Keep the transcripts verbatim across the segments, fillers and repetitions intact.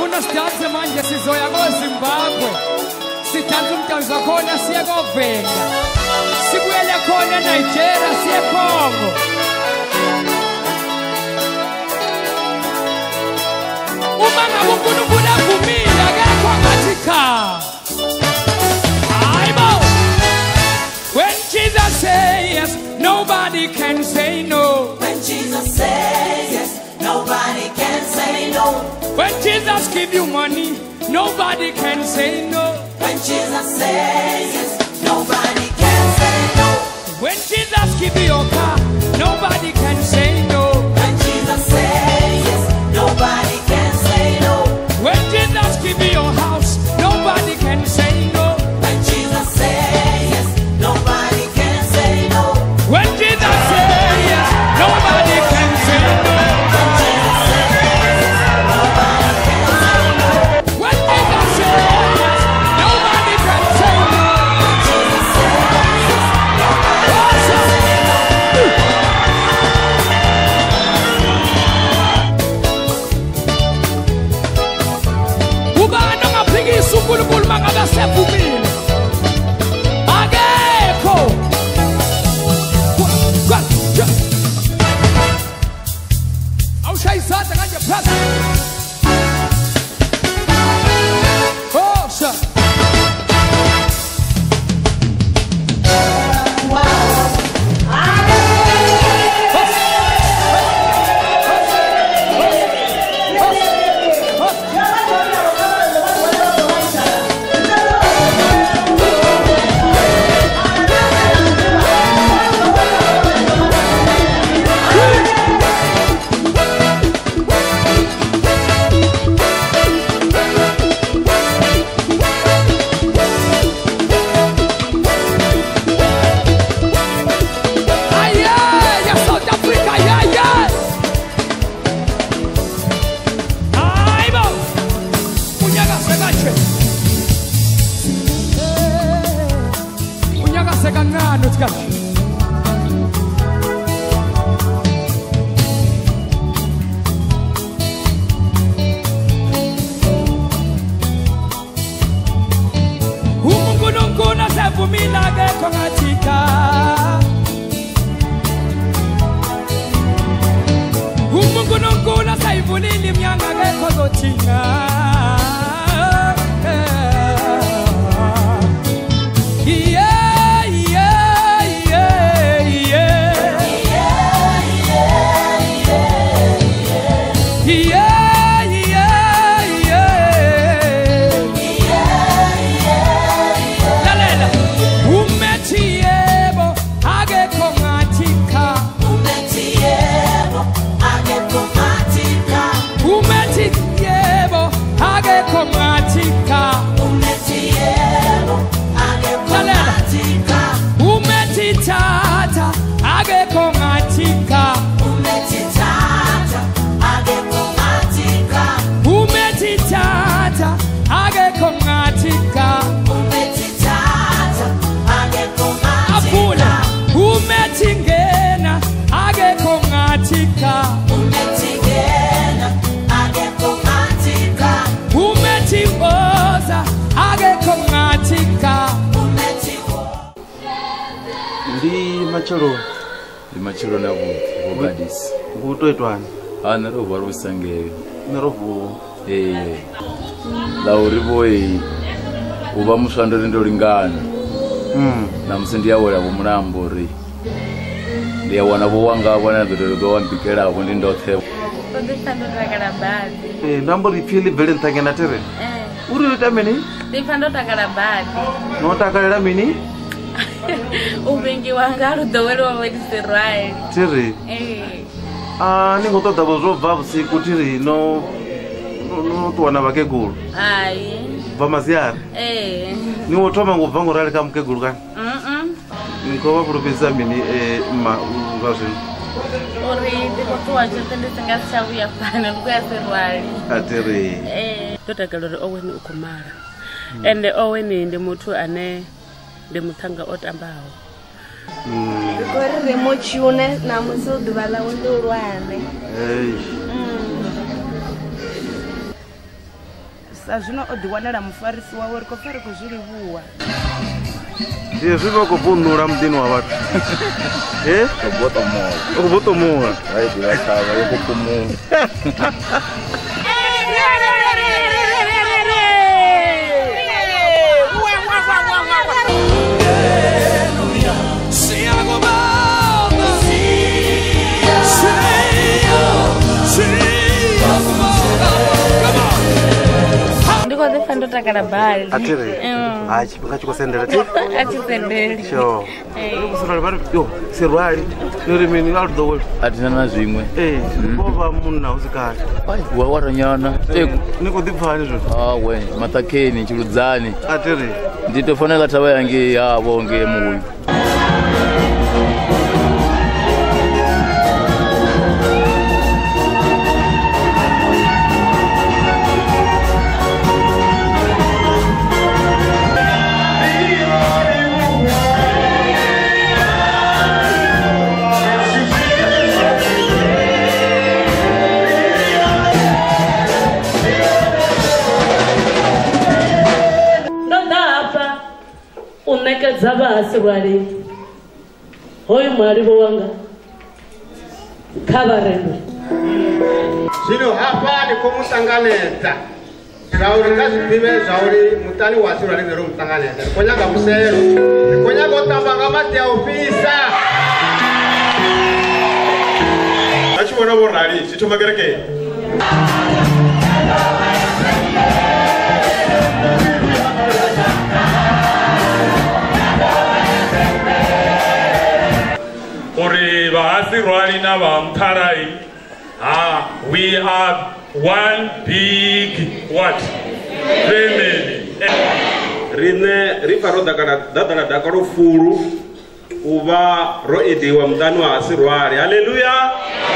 Sifuna sidanse manje sizoya koZimbabwe. Sidanse umdanso khona siye koVenda. Sibuyele khona eNigeria siye Congo. Uma ngabe uNkulunkulu avumile akekho angathi cha. Hayibo. When Jesus says yes, nobody can say no. When Jesus says yes, nobody can say no. When Jesus give you money, nobody can say no. When Jesus says yes, nobody can say no. When Jesus give you your car, nobody can say no. When Jesus says yes, nobody can say no. When Jesus give you your house, nobody can say no. When Jesus says yes, nobody can say no. When Jesus says yes, nobody can say no. When Jesus says yes, nobody can say no. When Jesus says yes, nobody can say no. When Jesus says yes, nobody can say no. Ubani ongaphikisa uNkulunkulu mangabe sevumile? Akekho. Awushaya izandla kanje phezulu. Oh, sha. uNkulunkulu sevumile akekho ngathi cha. uNkulunkulu sayivulile iminyango akekho zothina. Yeah, yeah, yeah, yeah. Yeah, yeah, yeah. Lalela. Umethi yebo akekho ngathi cha. Umethi yebo akekho ngathi cha. Umethi yebo akekho ngathi cha. Umethi yebo akekho Lalela. ngathi cha. Umethi tata akekho ngathi cha. Umethi tata akekho ngathi cha. Umethi tata akekho ngathi cha. Umethi tata akekho ngathi Aphula. cha. Umethi ngena akekho ngathi cha. Umethi ngena akekho ngathi cha. Umethi boza akekho ngathi cha. Umethi wo. Ndi machoro Ndi machoro na vuti vobadisi kutoitwani ana ro varu sange nerovu eh la uri boy uba musando ndo lingana mm na msindi yawo la mulambo ri ndi yawana bo wanga bona ndo go wampikela abo ndi ndothe Ndi fando takala badi. eh ndambo ripili vele ntangena tere Eh. uri utameni Ndi fando takala badi. no takalera mini Ubengi wanga rudowelo wa Israel. tere Eh. ah ningo toda bozo vavu siku tiri no no no tuwana bakegulu Ai. vamasiara Eh. ni wotoma ngubvango rali kamkegulu kan Mhm. nikoba propesa mini eh ma ngazini Ori ndiko tuwa chote ndisingashawiya pana ndikuya Israel. atere Eh. Totakalore oweni ukumara. Ende oweni ndi muthu ane ndi muthanga otambaho. mm Kori remote yune na muso dubala undo rwane. hey sa zwino o ḓi wanela mufarisi wawe ri khou pfa ri khou zwi livhuwa. Ye zwi vha khou vunula muḓini wa vhathu. Eh? O botomola. O botomola. Hai ḓivha khavha yo kupumuwa. Ndo takala bali. Atire. Ah, chipika chiko sendera ti. Atitendeli. Sure. Kusura bari yo, sirwali. Nuri mini out the world. Atina na zwimwe. Eh, bova munna uzikala. Ai, wa waranyana. Eh, niko dipfani zvo. Ah, we, matakeni chiludzani. Atire. Nditofanela thawa yange yavo nge muyu. Wali hoyu mwalimu wanga kabarendo Zino hapa ni kumusanganeza Zauri kazi pibe zauri mutani wasura ni nero musanganeza Konyaga musero Konyaga otambanga mati ya ofisa Achi wana borali Chito magereke Ore Bahasirwali na Bamtarai. Ah, we are one big what? Family. Rine rifaro dakara dadara dakaro furu uva ro ediwa mdani wa Asirwali. Hallelujah.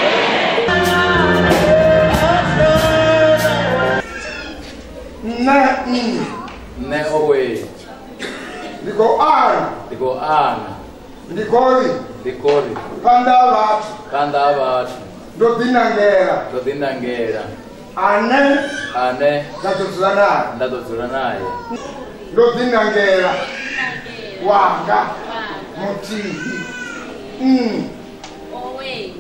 Na i Ne owe. Liko an Liko an Likori Likori Kanda vatu Kanda vatu Ndodinangera Ndodinangera Ane Ane Ndatodzula naye Ndatodzula naye Ndodinangera Wanga Mutihi Mm Owe.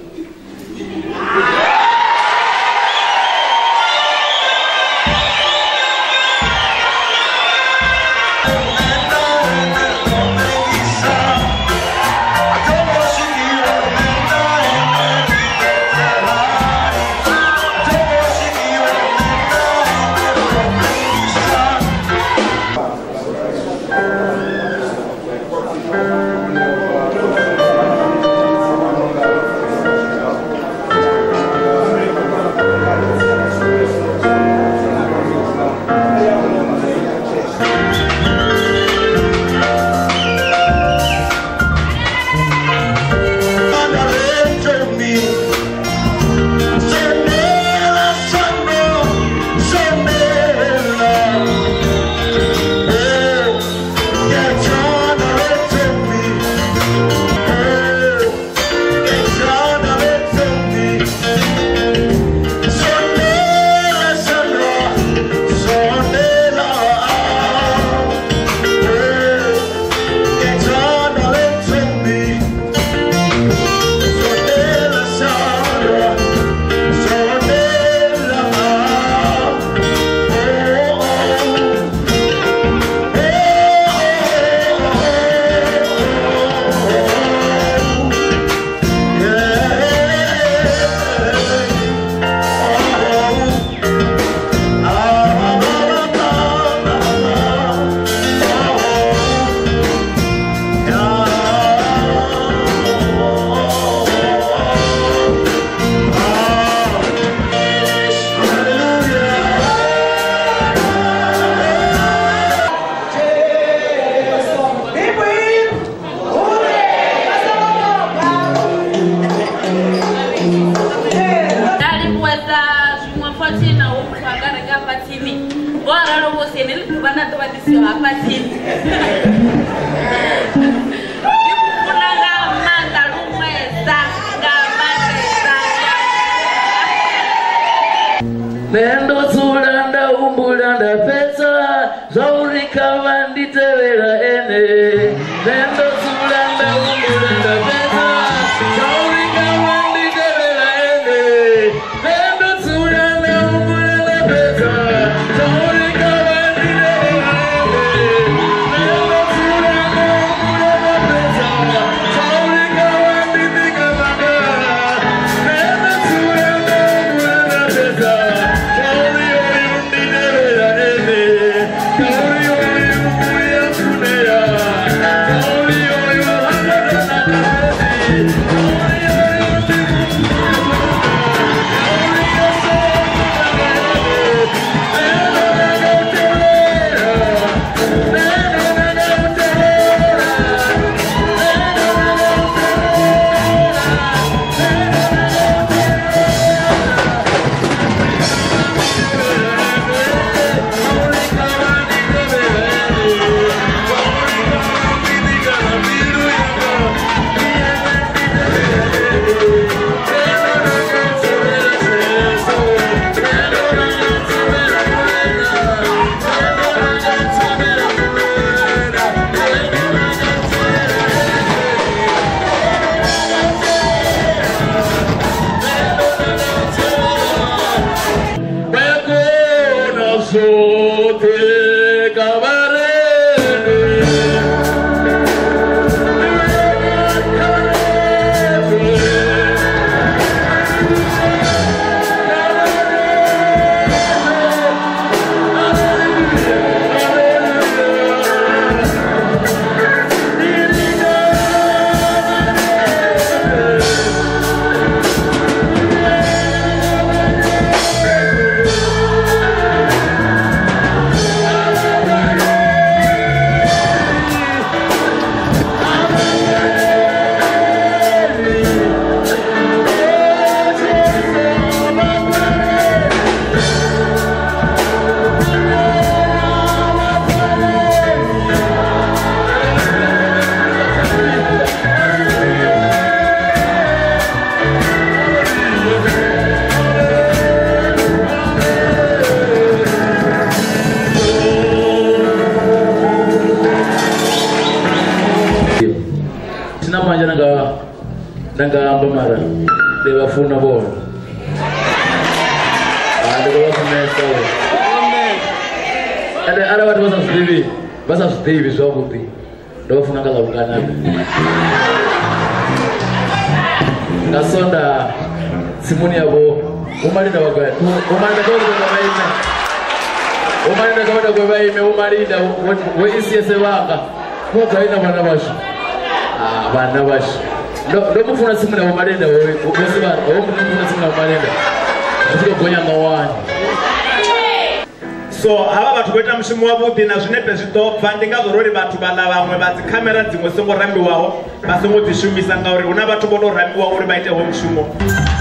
nendo dzula ndaumbula ndapedza zvauri kava nditevera ene nendo dzula ndaumbula ndapedza zvauri kava nditevera ene nendo dzula ndaumbula ndapedza zvauri kava nditevera ene nendo dzula ndaumbula ndapedza zvauri kava nditikavanga nendo dzula ndaumbula ndapedza zvauri oyu nditevera ene zvauri oyu mbuya kuneya zvauri oyu hanadanakati zvauri oyu manja nanga nanga amba mara deva funa bora ada bafuna sawa ada ada watu basa sdivi basa sdivi zobuti deva funa kala ukana kasonda simuni yabo umalinda wagaya umalinda kwa baime umalinda kwa baime umalinda we isiyese wanga kwa kaina bana basho bana basho ndo mufuna simu na mamalenda wewe ukosiba wewe mufuna simu na mamalenda usike gonya ngawani so aba bathu kweta mushimu wabuti na zvinepe zvitobva ndingazorori bathu bala vamwe badzi kamera dzimwe songorambiwawo basongodzishumisa ngauri una bathu bonorambiwa uri baite ho mushumo